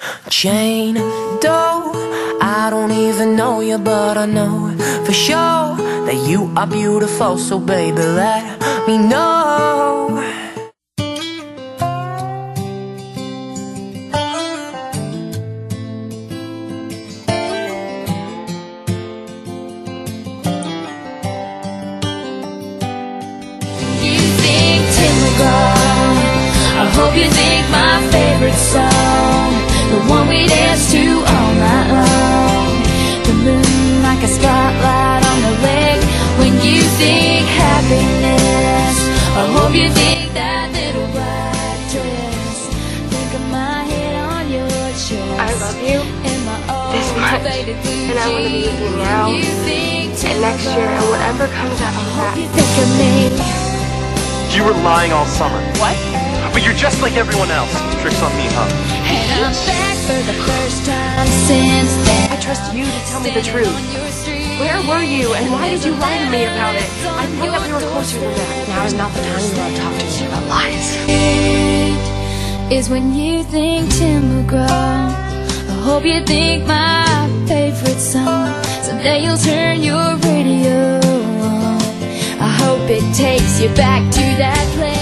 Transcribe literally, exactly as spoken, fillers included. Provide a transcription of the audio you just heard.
Jane Doe, I don't even know you, but I know for sure that you are beautiful. So baby, let me know. You think Tim McGraw, I hope you think my favorite song, the one we dance to all night long. The moon like a spotlight on the lake. When you think happiness, I hope you think that little black dress. Think of my head on your chest. I love you this much, and I want to be with you now and next year and whatever comes after that. You think of me. You were lying all summer. What? But you're just like everyone else. Tricks on me, huh? And I'm back for the first time since then. I trust you to tell me the truth. Where were you, and why did you lie to me about it? I thought that we were closer than that. Now is not the time you want to talk to me about lies. Is when you think Tim McGraw, I hope you think my favorite song. Someday you'll turn your radio on. I hope it takes you back to that place.